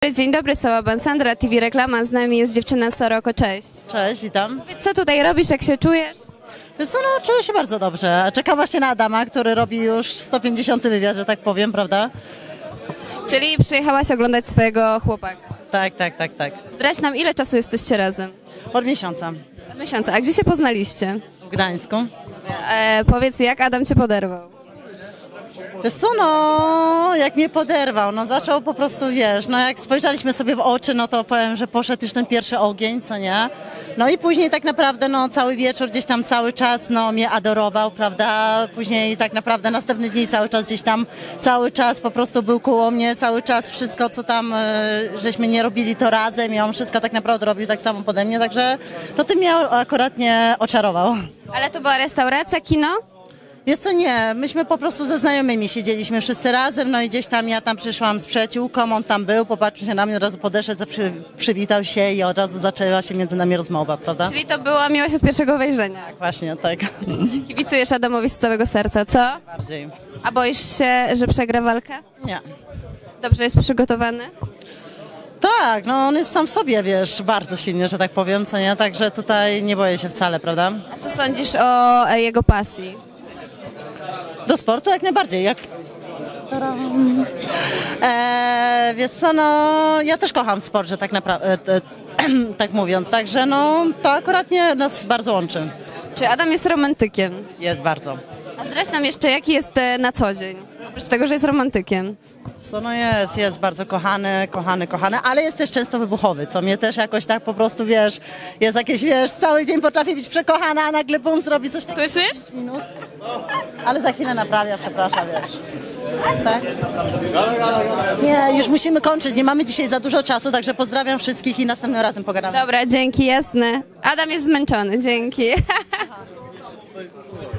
Dzień dobry, Sołaban Sandra, TV Reklama, z nami jest dziewczyna Soroko, cześć. Cześć, witam. Co tutaj robisz, jak się czujesz? Wiesz co, no czuję się bardzo dobrze. Czekam właśnie na Adama, który robi już 150 wywiad, że tak powiem, prawda? Czyli przyjechałaś oglądać swojego chłopaka. Tak. Zdradź nam, ile czasu jesteście razem? Od miesiąca Od miesiąca. A gdzie się poznaliście? w Gdańsku. Powiedz, jak Adam cię poderwał? Wiesz co, no jak mnie poderwał, no zaczął po prostu, wiesz, no jak spojrzeliśmy sobie w oczy, no to powiem, że poszedł już ten pierwszy ogień, co nie? No i później tak naprawdę, no cały wieczór gdzieś tam cały czas, no mnie adorował, prawda? Później tak naprawdę następny dni cały czas gdzieś tam, cały czas po prostu był koło mnie, cały czas wszystko, co tam żeśmy nie robili, to razem i on wszystko tak naprawdę robił tak samo pode mnie, także no ty mnie akurat nie oczarował. Ale to była restauracja, kino? Jest co, nie, myśmy po prostu ze znajomymi siedzieliśmy wszyscy razem, no i gdzieś tam ja tam przyszłam z przyjaciółką, on tam był, popatrzył się na mnie, od razu podeszedł, przywitał się i od razu zaczęła się między nami rozmowa, prawda? Czyli to była miłość od pierwszego wejrzenia. Właśnie, tak. Kibicujesz Adamowi z całego serca, co? Bardziej. A boisz się, że przegra walkę? Nie. Dobrze jest przygotowany? Tak, no on jest sam w sobie, wiesz, bardzo silny, że tak powiem, co nie, także tutaj nie boję się wcale, prawda? A co sądzisz o jego pasji? Do sportu jak najbardziej, jak... Wiesz co, no ja też kocham sport, że tak naprawdę, tak mówiąc, także no to akurat nie nas bardzo łączy. Czy Adam jest romantykiem? Jest bardzo. A zdradź nam jeszcze, jaki jest na co dzień? Oprócz tego, że jest romantykiem. Co no jest bardzo kochany, ale jest też często wybuchowy, co mnie też jakoś tak po prostu, wiesz, jest jakieś, wiesz, cały dzień potrafi być przekochana, a nagle bum, zrobi coś takiego. Słyszysz? Ale za chwilę naprawia, przepraszam, wiesz. Tak? Nie, już musimy kończyć, nie mamy dzisiaj za dużo czasu, także pozdrawiam wszystkich i następnym razem pogadamy. Dobra, dzięki, jasne. Adam jest zmęczony, dzięki.